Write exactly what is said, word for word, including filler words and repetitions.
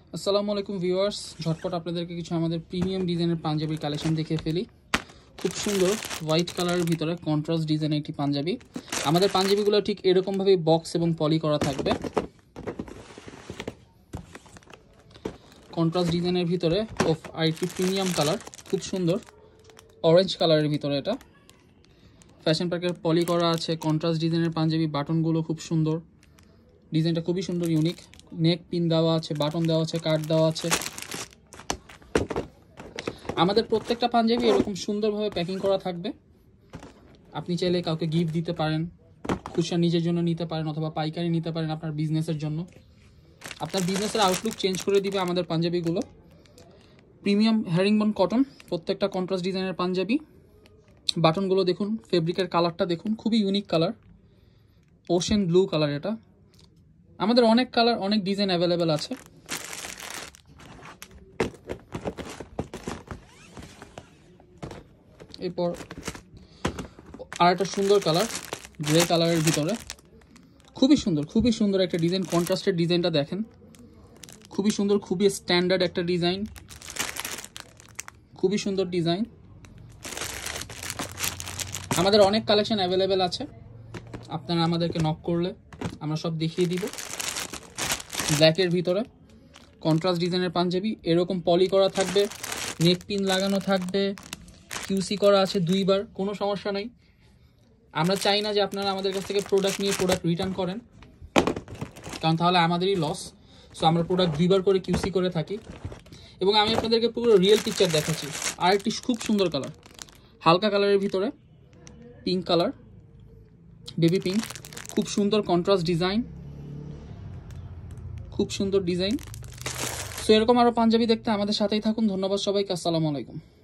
আসসালামু আলাইকুম ভিউয়ার্স, ঝটপট আপনাদেরকে কিছু আমাদের প্রিমিয়াম ডিজাইনের পাঞ্জাবি কালেকশন দেখিয়ে ফেলি। খুব সুন্দর হোয়াইট কালারের ভিতরে কন্ট্রাস্ট ডিজাইনের একটি পাঞ্জাবি। আমাদের পাঞ্জাবিগুলো ঠিক এরকমভাবে বক্স এবং পলি করা থাকবে। কন্ট্রাস্ট ডিজাইনের ভিতরে অফ আরেকটি প্রিমিয়াম কালার, খুব সুন্দর অরেঞ্জ কালারের ভিতরে। এটা ফ্যাশন প্যাকের পলি করা আছে। কন্ট্রাস্ট ডিজাইনের পাঞ্জাবি, বাটনগুলো খুব সুন্দর, ডিজাইনটা খুবই সুন্দর, ইউনিক। নেক পিন দেওয়া আছে, বাটন দেওয়া আছে, কাট দেওয়া আছে। আমাদের প্রত্যেকটা পাঞ্জাবি এরকম সুন্দরভাবে প্যাকিং করা থাকবে। আপনি চাইলে কাউকে গিফট দিতে পারেন, খুচরা নিজের জন্য নিতে পারেন, অথবা পাইকারি নিতে পারেন আপনার বিজনেসের জন্য। আপনার বিজনেসের আউটলুক চেঞ্জ করে দিবে আমাদের পাঞ্জাবিগুলো। প্রিমিয়াম হেরিংবন কটন, প্রত্যেকটা কন্ট্রাস্ট ডিজাইনের পাঞ্জাবি। বাটনগুলো দেখুন, ফেব্রিকের কালারটা দেখুন, খুবই unique colour, ocean blue colour. এটা আমাদের অনেক কালার, অনেক ডিজাইন অ্যাভেলেবেল আছে। এরপর আর একটা সুন্দর কালার, গ্রে কালারের ভিতরে, খুবই সুন্দর, খুবই সুন্দর একটা ডিজাইন। কন্ট্রাস্টের ডিজাইনটা দেখেন, খুবই সুন্দর, খুবই স্ট্যান্ডার্ড একটা ডিজাইন, খুবই সুন্দর ডিজাইন। আমাদের অনেক কালেকশন অ্যাভেলেবেল আছে, আপনারা আমাদেরকে নক করলে আমরা সব দেখিয়ে দিব। ব্ল্যাকের ভিতরে কন্ট্রাস্ট ডিজাইনের পাঞ্জাবি, এরকম পলি করা থাকবে, নেক পিন লাগানো থাকবে, কিউসি করা আছে দুইবার, কোনো সমস্যা নেই। আমরা চাই না যে আপনারা আমাদের কাছ থেকে প্রোডাক্ট নিয়ে প্রোডাক্ট রিটার্ন করেন, কারণ তাহলে আমাদেরই লস। সো আমরা প্রোডাক্ট দুইবার করে কিউসি করে থাকি। এবং আমি আপনাদেরকে পুরো রিয়েল পিকচার দেখাচ্ছি। আর একটি খুব সুন্দর কালার, হালকা কালারের ভিতরে পিঙ্ক কালার, বেবি পিঙ্ক, খুব সুন্দর কন্ট্রাস্ট ডিজাইন, খুব সুন্দর ডিজাইন। সো এরকম আরও পাঞ্জাবি দেখতে আমাদের সাথেই থাকুন। ধন্যবাদ সবাইকে। আসসালামু আলাইকুম।